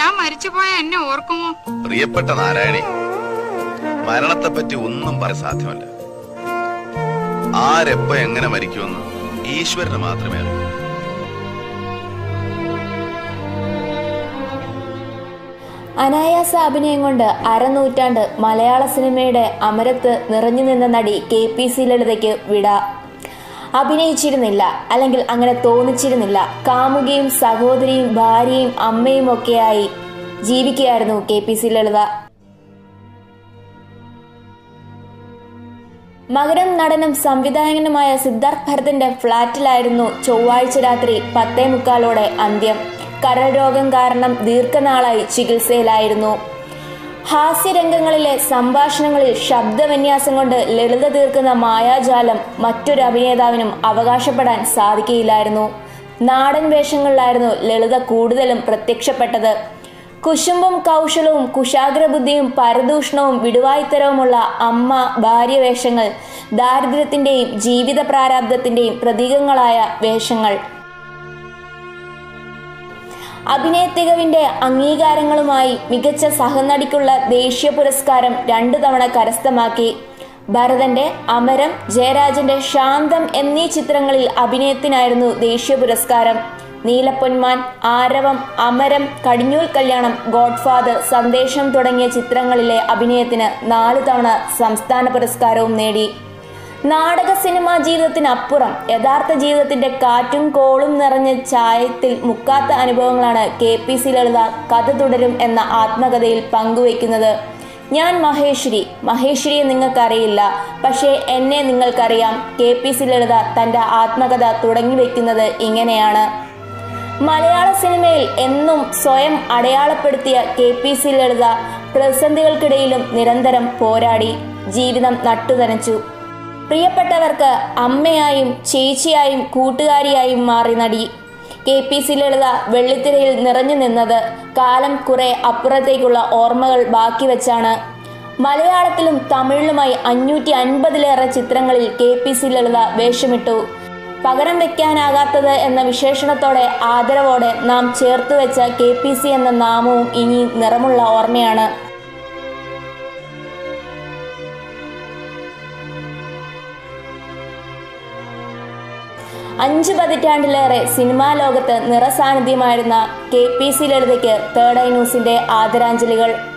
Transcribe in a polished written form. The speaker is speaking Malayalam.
ഞാൻ മരിച്ചുപോയ എന്നെ ഓർക്കുമോ? പ്രിയപ്പെട്ട നാരായണി, മരണത്തെപ്പറ്റി ഒന്നും പറയാൻ സാധ്യമല്ല. ആരെപ്പോ എങ്ങനെ മരിക്കുമെന്ന് ഈശ്വരന് മാത്രമേ അറിയൂ. അനായാസ അഭിനയം കൊണ്ട് അരനൂറ്റാണ്ട് മലയാള സിനിമയുടെ അമരത്ത് നിറഞ്ഞു നിന്ന നടി KPC ലളിതയ്ക്ക് വിട. അഭിനയിച്ചിരുന്നില്ല, അല്ലെങ്കിൽ അങ്ങനെ തോന്നിച്ചിരുന്നില്ല. കാമുകിയും സഹോദരിയും ഭാര്യയും അമ്മയും ഒക്കെയായി ജീവിക്കുകയായിരുന്നു KPC ലളിത. മകനും നടനും സംവിധായകനുമായ സിദ്ധാർത്ഥ് ഭരതന്റെ ഫ്ളാറ്റിലായിരുന്നു ചൊവ്വാഴ്ച രാത്രി 10:45 അന്ത്യം. കരൾ രോഗം കാരണം ദീർഘനാളായി ചികിത്സയിലായിരുന്നു. ഹാസ്യരംഗങ്ങളിലെ സംഭാഷണങ്ങളിൽ ശബ്ദവിന്യാസം കൊണ്ട് ലളിത തീർക്കുന്ന മായാജാലം മറ്റൊരു അഭിനേതാവിനും അവകാശപ്പെടാൻ സാധിക്കുകയില്ലായിരുന്നു. നാടൻ വേഷങ്ങളിലായിരുന്നു ലളിത കൂടുതലും പ്രത്യക്ഷപ്പെട്ടത്. കുശുമ്പും കൗശലവും കുശാഗ്രബുദ്ധിയും പരദൂഷണവും വിടുവായ്ത്തരവുമുള്ള അമ്മ ഭാര്യ വേഷങ്ങൾ, ദാരിദ്ര്യത്തിന്റെയും ജീവിത പ്രാരാബ്ദത്തിന്റെയും പ്രതീകങ്ങളായ വേഷങ്ങൾ. അഭിനയ തികവിന്റെ അംഗീകാരങ്ങളുമായി മികച്ച സഹനടിക്കുള്ള ദേശീയ പുരസ്കാരം 2 തവണ കരസ്ഥമാക്കി. ഭരതന്റെ അമരം, ജയരാജന്റെ ശാന്തം എന്നീ ചിത്രങ്ങളിൽ അഭിനയത്തിനായിരുന്നു ദേശീയ പുരസ്കാരം. നീലപ്പൊന്മാൻ, ആരവം, അമരം, കടിഞ്ഞൂൽ കല്യാണം, ഗോഡ്ഫാദർ, സന്ദേശം തുടങ്ങിയ ചിത്രങ്ങളിലെ അഭിനയത്തിന് 4 തവണ സംസ്ഥാന പുരസ്കാരവും നേടി. നാടക സിനിമാ ജീവിതത്തിനപ്പുറം യഥാർത്ഥ ജീവിതത്തിന്റെ കാറ്റും കോളും നിറഞ്ഞ ചായത്തിൽ മുക്കാത്ത അനുഭവങ്ങളാണ് KPC ലളിത കഥ തുടരും എന്ന ആത്മകഥയിൽ പങ്കുവയ്ക്കുന്നത്. ഞാൻ മഹേശ്വരിയെ നിങ്ങൾക്കറിയില്ല, പക്ഷേ എന്നെ നിങ്ങൾക്കറിയാം. KPC ലളിത തന്റെ ആത്മകഥ തുടങ്ങി വയ്ക്കുന്നത് ഇങ്ങനെയാണ്. മലയാള സിനിമയിൽ എന്നും സ്വയം അടയാളപ്പെടുത്തിയ KPC ലളിത പ്രതിസന്ധികൾക്കിടയിലും നിരന്തരം പോരാടി ജീവിതം നട്ടുനനച്ചു. പ്രിയപ്പെട്ടവർക്ക് അമ്മയായും ചേച്ചിയായും കൂട്ടുകാരിയായും മാറി നടി. KPC ലളിത വെള്ളിത്തിരയിൽ നിറഞ്ഞു നിന്നത് കാലം കുറെ അപ്പുറത്തേക്കുള്ള ഓർമ്മകൾ ബാക്കി വെച്ചാണ്. മലയാളത്തിലും തമിഴിലുമായി 550-ലേറെ ചിത്രങ്ങളിൽ KPC ലളിത വേഷമിട്ടു. പകരം വെക്കാനാകാത്തത് എന്ന വിശേഷണത്തോടെ ആദരവോടെ നാം ചേർത്തുവെച്ച KPC എന്ന നാമവും ഇനി നിറമുള്ള ഓർമ്മയാണ്. 5 പതിറ്റാണ്ടിലേറെ സിനിമാ ലോകത്ത് നിറസാന്നിധ്യമായിരുന്ന KPC ലളിതയ്ക്ക് തേർഡ് ഐ ന്യൂസിന്റെ ആദരാഞ്ജലികൾ.